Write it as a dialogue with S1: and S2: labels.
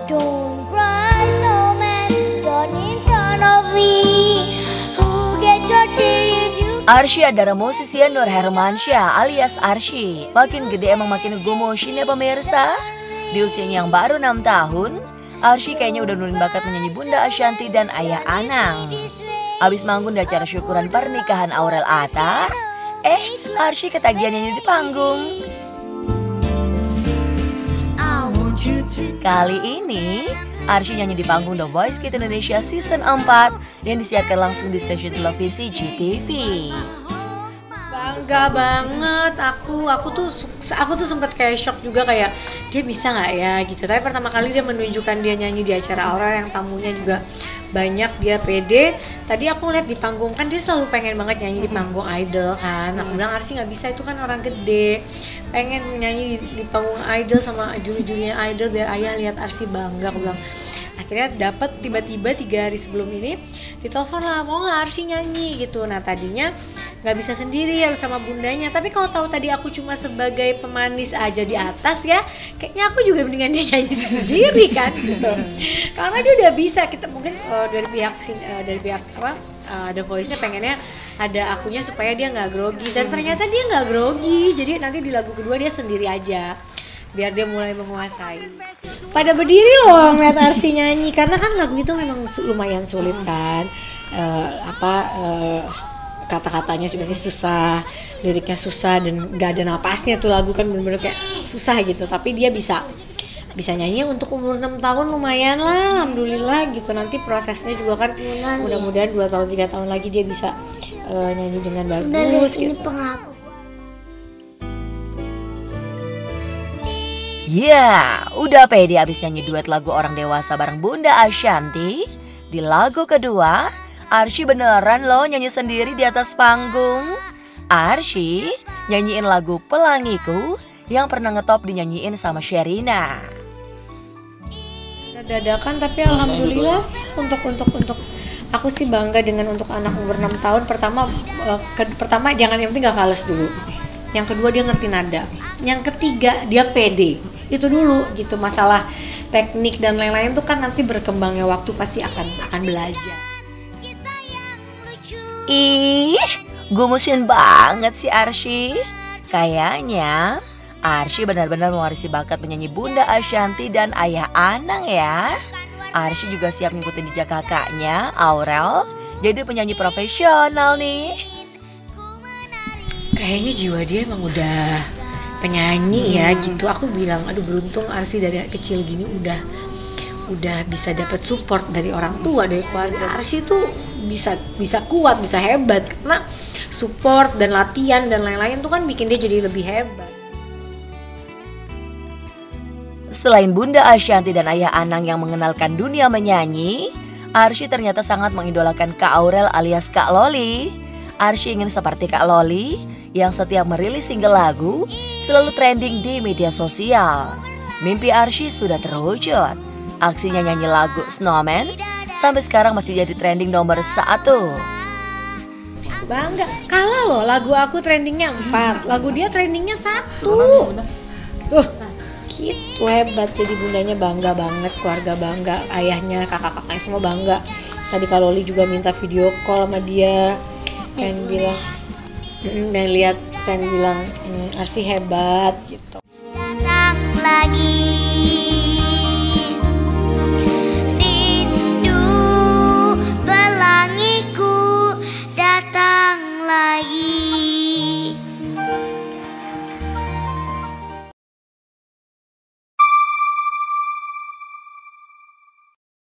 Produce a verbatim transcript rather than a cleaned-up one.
S1: Don't cry, snowman, don't in front of me. Who get your tear if you...
S2: Arsy adalah musisi Nur Hermansyah alias Arsy. Makin gede emang makin gemosin ya pemirsa. Di usianya yang baru enam tahun, Arsy kayaknya udah nurunin bakat menyanyi Bunda Ashanty dan Ayah Anang. Abis manggung di acara syukuran pernikahan Aurel Atta, eh Arsy ketagihan nyanyi di panggung. Kali ini, Arsy nyanyi di panggung The Voice Kids Indonesia Season empat yang disiarkan langsung di stasiun televisi G T V.
S3: Bangga banget aku, aku tuh aku tuh sempat kayak shock juga, kayak dia bisa nggak ya gitu. Tapi pertama kali dia menunjukkan dia nyanyi di acara Aura yang tamunya juga banyak, dia pede. Tadi aku lihat di panggung kan dia selalu pengen banget nyanyi di panggung idol kan. Aku bilang Arsy nggak bisa, itu kan orang gede, pengen nyanyi di, di panggung idol sama juri-jurinya idol biar ayah lihat Arsy bangga. Aku bilang akhirnya dapat tiba-tiba tiga hari sebelum ini ditelepon lah, mau nggak Arsy nyanyi gitu. Nah tadinya nggak bisa sendiri, harus sama bundanya. Tapi kalau tahu tadi aku cuma sebagai pemanis aja di atas ya, kayaknya aku juga mendingan dia nyanyi sendiri kan gitu. Karena dia udah bisa, kita mungkin uh, dari pihak uh, dari pihak apa uh, The Voice-nya pengennya ada akunya supaya dia nggak grogi, dan ternyata dia nggak grogi. Jadi nanti di lagu kedua dia sendiri aja, biar dia mulai menguasai. Pada berdiri loh ngeliat Arsy nyanyi, karena kan lagu itu memang lumayan sulit kan, uh, apa uh, kata-katanya juga sih susah, liriknya susah, dan gak ada napasnya tuh lagu kan, bener-bener kayak susah gitu. Tapi dia bisa bisa nyanyi untuk umur enam tahun, lumayan lah, alhamdulillah gitu. Nanti prosesnya juga kan mudah-mudahan dua tahun tiga tahun lagi dia bisa uh, nyanyi dengan bagus gitu.
S2: Ya, yeah, udah pede abis nyanyi duet lagu orang dewasa bareng Bunda Ashanty. Di lagu kedua, Arsy beneran loh nyanyi sendiri di atas panggung. Arsy nyanyiin lagu Pelangiku yang pernah ngetop dinyanyiin sama Sherina.
S3: Dadakan tapi alhamdulillah untuk untuk untuk aku sih bangga dengan untuk anak umur enam tahun. Pertama uh, ke, pertama jangan, yang penting gak fales dulu. Yang kedua dia ngerti nada. Yang ketiga dia pede. Itu dulu gitu. Masalah teknik dan lain-lain tuh kan nanti berkembangnya waktu pasti akan akan belajar.
S2: Ih, gemusin banget sih Arsy. Kayaknya Arsy benar-benar mewarisi bakat menyanyi Bunda Ashanty dan Ayah Anang ya. Arsy juga siap ngikutin jejak kakaknya, Aurel, jadi penyanyi profesional nih.
S3: Kayaknya jiwa dia emang udah penyanyi ya gitu. Aku bilang, aduh beruntung Arsy dari kecil gini udah udah bisa dapat support dari orang tua, dari keluarga. Arsy tuh bisa bisa kuat, bisa hebat karena support dan latihan dan lain-lain tuh kan bikin dia jadi lebih hebat.
S2: Selain Bunda Ashanty dan Ayah Anang yang mengenalkan dunia menyanyi, Arsy ternyata sangat mengidolakan Kak Aurel alias Kak Loli. Arsy ingin seperti Kak Loli yang setiap merilis single lagu selalu trending di media sosial. Mimpi Arsy sudah terwujud. Aksinya nyanyi lagu Snowman sampai sekarang masih jadi trending nomor satu.
S3: Bangga, kalah loh lagu aku trendingnya empat, lagu dia trendingnya satu. Tuh, gitu hebat. Jadi bundanya bangga banget, keluarga bangga, ayahnya, kakak-kakaknya semua bangga. Tadi Kak Loli juga minta video call sama dia, pengen bilang, pengen lihat, pengen bilang Arsy hebat gitu.
S1: Datang lagi.